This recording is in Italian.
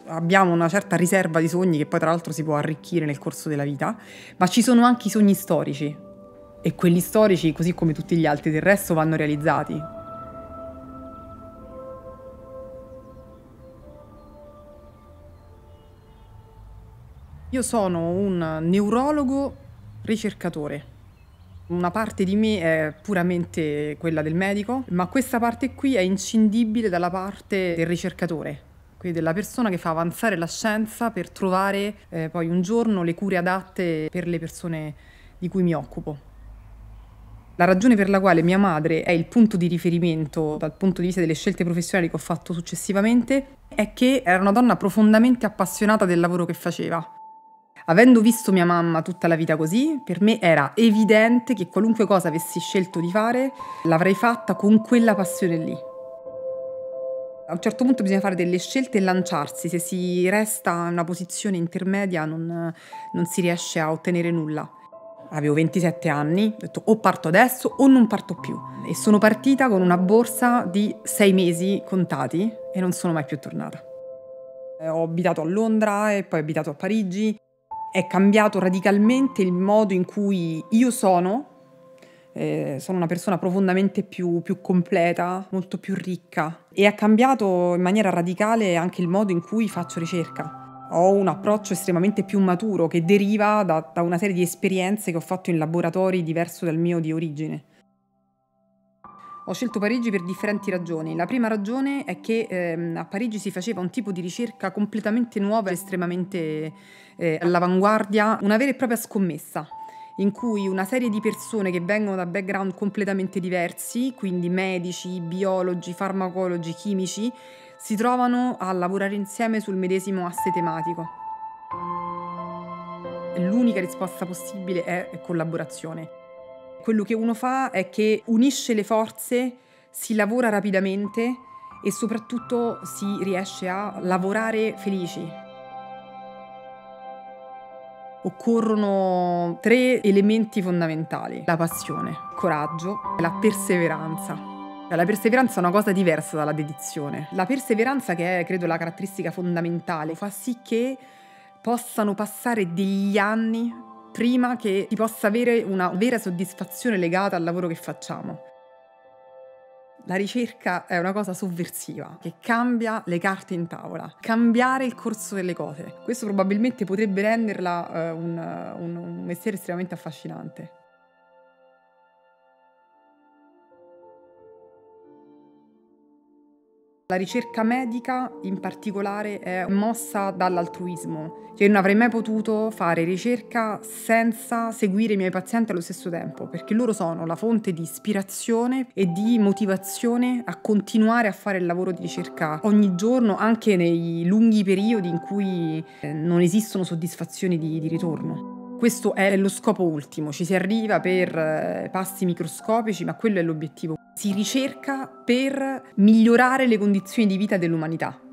abbiamo una certa riserva di sogni che poi tra l'altro si può arricchire nel corso della vita, ma ci sono anche i sogni storici e quelli storici, così come tutti gli altri del resto, vanno realizzati. Io sono un neurologo ricercatore. Una parte di me è puramente quella del medico, ma questa parte qui è inscindibile dalla parte del ricercatore, quindi della persona che fa avanzare la scienza per trovare poi un giorno le cure adatte per le persone di cui mi occupo. La ragione per la quale mia madre è il punto di riferimento dal punto di vista delle scelte professionali che ho fatto successivamente è che era una donna profondamente appassionata del lavoro che faceva. Avendo visto mia mamma tutta la vita così, per me era evidente che qualunque cosa avessi scelto di fare, l'avrei fatta con quella passione lì. A un certo punto bisogna fare delle scelte e lanciarsi, se si resta in una posizione intermedia non si riesce a ottenere nulla. Avevo 27 anni, ho detto o parto adesso o non parto più. E sono partita con una borsa di 6 mesi contati e non sono mai più tornata. Ho abitato a Londra e poi ho abitato a Parigi. È cambiato radicalmente il modo in cui io sono una persona profondamente più completa, molto più ricca e ha cambiato in maniera radicale anche il modo in cui faccio ricerca. Ho un approccio estremamente più maturo che deriva da una serie di esperienze che ho fatto in laboratori diverso dal mio di origine. Ho scelto Parigi per differenti ragioni. La prima ragione è che a Parigi si faceva un tipo di ricerca completamente nuova, estremamente all'avanguardia, una vera e propria scommessa, in cui una serie di persone che vengono da background completamente diversi, quindi medici, biologi, farmacologi, chimici, si trovano a lavorare insieme sul medesimo asse tematico. L'unica risposta possibile è collaborazione. Quello che uno fa è che unisce le forze, si lavora rapidamente e soprattutto si riesce a lavorare felici. Occorrono 3 elementi fondamentali: la passione, il coraggio e la perseveranza. La perseveranza è una cosa diversa dalla dedizione. La perseveranza, che è credo la caratteristica fondamentale, fa sì che possano passare degli anni prima che si possa avere una vera soddisfazione legata al lavoro che facciamo. La ricerca è una cosa sovversiva, che cambia le carte in tavola, cambiare il corso delle cose. Questo probabilmente potrebbe renderla un mestiere estremamente affascinante. La ricerca medica in particolare è mossa dall'altruismo. Io non avrei mai potuto fare ricerca senza seguire i miei pazienti allo stesso tempo, perché loro sono la fonte di ispirazione e di motivazione a continuare a fare il lavoro di ricerca ogni giorno, anche nei lunghi periodi in cui non esistono soddisfazioni di ritorno. Questo è lo scopo ultimo, ci si arriva per passi microscopici, ma quello è l'obiettivo. Si ricerca per migliorare le condizioni di vita dell'umanità.